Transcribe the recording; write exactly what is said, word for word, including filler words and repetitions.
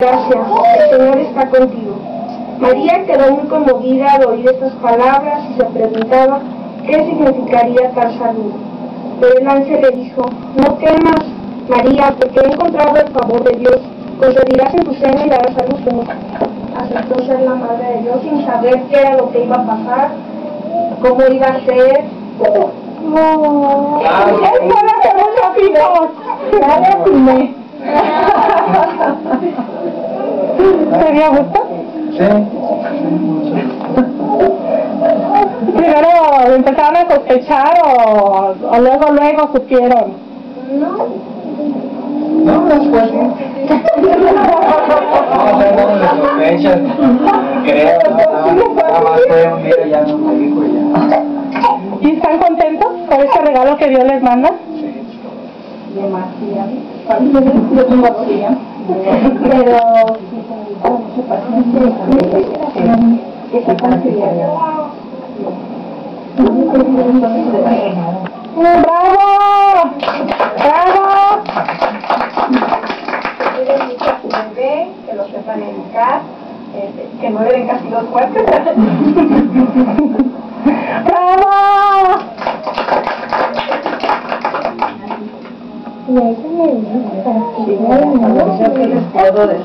Gracias, el Señor está contigo. María quedó muy conmovida al oír estas palabras y se preguntaba qué significaría tal saludo. Pero el ángel le dijo: no temas, María, porque he encontrado el favor de Dios. Concebirás en tu seno y darás a luz un hijo. Aceptó ser la madre de Dios sin saber qué era lo que iba a pasar, cómo iba a ser. No. Claro. ¡Es para que muchos hijos! Ya le atiné. ¿Sería gusto? Sí. ¿Primero empezaron a sospechar o, o luego, luego supieron? No, después sí. No, o sea, no me sospechas, creo, no, nada más fue un día ya no me dijo y ya. ¿Y están contentos por este regalo que Dios les manda? Sí. Demasiado. Yo tengo opción. Pero mucha paciencia y esa consideración. ¡Bravo! ¡Bravo! Cuiden mucho a su bebé, que lo sepan educar, que no le den castigos fuertes. ¡Bravo! Y a ella me dijo, para que